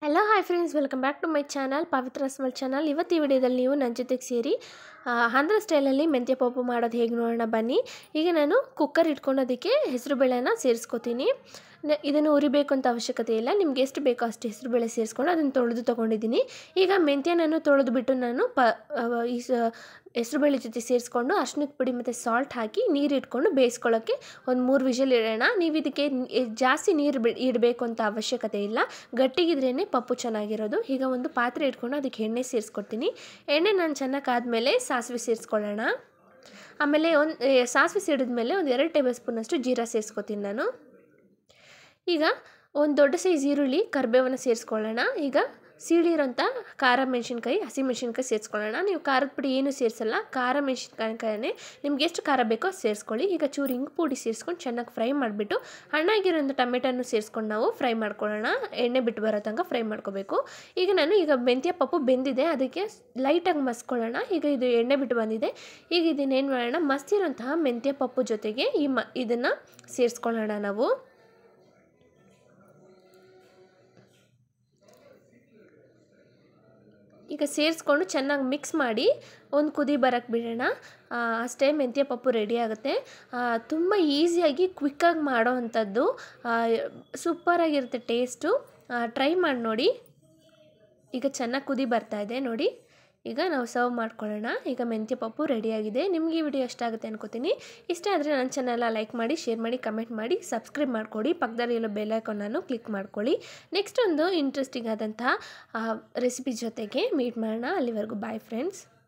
Hello hi friends, welcome back to my channel Pavitra small channel. ಇವತ್ತು ಈ ವಿಡಿಯೋದಲ್ಲಿ ನೀವು ನನ್ನ ಜೊತೆಗೆ ಸೇರಿ ಆಂಧ್ರ ಸ್ಟೈಲಲ್ಲಿ ಮೆಂತ್ಯ ಪಪ್ಪು ಮಾಡೋದು ಹೇಗೆ ನೋಡೋಣ ಬನ್ನಿ. ಈಗ ನಾನು ಕುಕ್ಕರ್ ಇಟ್ಕೊಳ್ಳೋದಕ್ಕೆ ಹೆಸರು ಬೇಳೆನ ಸೇರಿಸ್ಕೊತೀನಿ. ಇದನ್ನು ಉರಿಬೇಕು ಅಂತ ಅವಶ್ಯಕತೆ ಇಲ್ಲ, ನಿಮ್ಗೆ ಎಷ್ಟು ಬೇಕೋ ಅಷ್ಟು ಹೆಸರು ಬೇಳೆ ಸೇರಿಸ್ಕೊಂಡು ಅದನ್ನು ತೊಳೆದು ತೊಗೊಂಡಿದ್ದೀನಿ. ಈಗ ಮೆಂತ್ಯ ನಾನು ತೊಳೆದು ಬಿಟ್ಟು ನಾನು ಈ ಹೆಸರು ಬೇಳೆ ಜೊತೆ ಸೇರಿಸ್ಕೊಂಡು ಅರ್ಶಿನದ ಪುಡಿ ಮತ್ತು ಸಾಲ್ಟ್ ಹಾಕಿ ನೀರು ಇಟ್ಕೊಂಡು ಬೇಯಿಸ್ಕೊಳ್ಳೋಕ್ಕೆ ಒಂದು 3 ವಿಷಲ್ ಇಡೋಣ. ನೀವು ಇದಕ್ಕೆ ಜಾಸ್ತಿ ನೀರು ಇಡಬೇಕು ಅಂತ ಅವಶ್ಯಕತೆ ಇಲ್ಲ, ಗಟ್ಟಿಗಿದ್ರೇ ಪಪ್ಪು ಚೆನ್ನಾಗಿರೋದು. ಈಗ ಒಂದು ಪಾತ್ರೆ ಇಟ್ಕೊಂಡು ಅದಕ್ಕೆ ಎಣ್ಣೆ ಸೇರಿಸ್ಕೊಡ್ತೀನಿ. ಎಣ್ಣೆ ನಾನು ಚೆನ್ನಾಗಿ ಆದಮೇಲೆ ಸಾಸಿವೆ ಸೇರಿಸ್ಕೊಳ್ಳೋಣ. ಆಮೇಲೆ ಸಾಸಿವೆ ಸಿಡಿದ್ಮೇಲೆ ಒಂದು 2 ಟೇಬಲ್ ಸ್ಪೂನಷ್ಟು ಜೀರಾ ಸೇರಿಸ್ಕೊತೀನಿ ನಾನು. ಈಗ ಒಂದು ದೊಡ್ಡ ಸೈಜ್ ಈರುಳ್ಳಿ ಕರಿಬೇವನ್ನು ಸೇರಿಸ್ಕೊಳ್ಳೋಣ. ಈಗ ಸೀಳಿರೋಂಥ ಖಾರ ಮೆಣಸಿನ್ಕಾಯಿ, ಹಸಿ ಮೆಣಸಿನ್ಕಾಯಿ ಸೇರಿಸ್ಕೊಳ್ಳೋಣ. ನೀವು ಖಾರದ ಪುಡಿ ಏನು ಸೇರಿಸಲ್ಲ, ಖಾರ ಮೆಣಸಿನ್ಕಾಯನ್ನೇ ನಿಮ್ಗೆ ಎಷ್ಟು ಖಾರ ಬೇಕೋ ಸೇರಿಸ್ಕೊಳ್ಳಿ. ಈಗ ಚೂರು ಹಿಂಗೆ ಪುಡಿ ಸೇರಿಸ್ಕೊಂಡು ಚೆನ್ನಾಗಿ ಫ್ರೈ ಮಾಡಿಬಿಟ್ಟು ಹಣ್ಣಾಗಿರೋಂಥ ಟೊಮೆಟೊನು ಸೇರಿಸ್ಕೊಂಡು ನಾವು ಫ್ರೈ ಮಾಡ್ಕೊಳ್ಳೋಣ. ಎಣ್ಣೆ ಬಿಟ್ಟು ಬರೋ ತನಕ ಫ್ರೈ ಮಾಡ್ಕೋಬೇಕು. ಈಗ ಮೆಂತ್ಯ ಪಪ್ಪು ಬೆಂದಿದೆ, ಅದಕ್ಕೆ ಲೈಟಾಗಿ ಮಸ್ಕೊಳ್ಳೋಣ. ಈಗ ಇದು ಎಣ್ಣೆ ಬಿಟ್ಟು ಬಂದಿದೆ. ಈಗ ಇದನ್ನೇನು ಮಾಡೋಣ, ಮಸ್ತಿರೋಂತಹ ಮೆಂತ್ಯ ಪಪ್ಪು ಜೊತೆಗೆ ಇದನ್ನು ಸೇರಿಸ್ಕೊಳ್ಳೋಣ ನಾವು. ಈಗ ಸೇರಿಸ್ಕೊಂಡು ಚೆನ್ನಾಗಿ ಮಿಕ್ಸ್ ಮಾಡಿ ಒಂದು ಕುದಿ ಬರೋಕ್ಕೆ ಬಿಡೋಣ. ಅಷ್ಟೇ, ಮೆಂತ್ಯ ಪಪ್ಪು ರೆಡಿ ಆಗುತ್ತೆ. ತುಂಬ ಈಸಿಯಾಗಿ ಕ್ವಿಕ್ಕಾಗಿ ಮಾಡೋ ಅಂಥದ್ದು, ಸೂಪರಾಗಿರುತ್ತೆ ಟೇಸ್ಟು. ಟ್ರೈ ಮಾಡಿ ನೋಡಿ. ಈಗ ಚೆನ್ನಾಗಿ ಕುದಿ ಬರ್ತಾಯಿದೆ ನೋಡಿ. ಈಗ ನಾವು ಸರ್ವ್ ಮಾಡ್ಕೊಳ್ಳೋಣ. ಈಗ ಮೆಂತ್ಯ ಪಪ್ಪು ರೆಡಿಯಾಗಿದೆ. ನಿಮಗೆ ಈ ವಿಡಿಯೋ ಇಷ್ಟ ಆಗುತ್ತೆ ಅನ್ಕೋತೀನಿ. ಇಷ್ಟ ಆದರೆ ನನ್ನ ಚಾನಲ್ನ ಲೈಕ್ ಮಾಡಿ, ಶೇರ್ ಮಾಡಿ, ಕಮೆಂಟ್ ಮಾಡಿ, ಸಬ್ಸ್ಕ್ರೈಬ್ ಮಾಡ್ಕೊಳ್ಳಿ. ಪಕ್ಕದಲ್ಲಿ ಇರೋ ಬೆಲ್ ಐಕಾನನ್ನು ಕ್ಲಿಕ್ ಮಾಡ್ಕೊಳ್ಳಿ. ನೆಕ್ಸ್ಟ್ ಒಂದು ಇಂಟ್ರೆಸ್ಟಿಂಗ್ ಆದಂತಹ ರೆಸಿಪಿ ಜೊತೆಗೆ ಮೀಟ್ ಮಾಡೋಣ. ಅಲ್ಲಿವರೆಗೂ ಬಾಯ್ ಫ್ರೆಂಡ್ಸ್.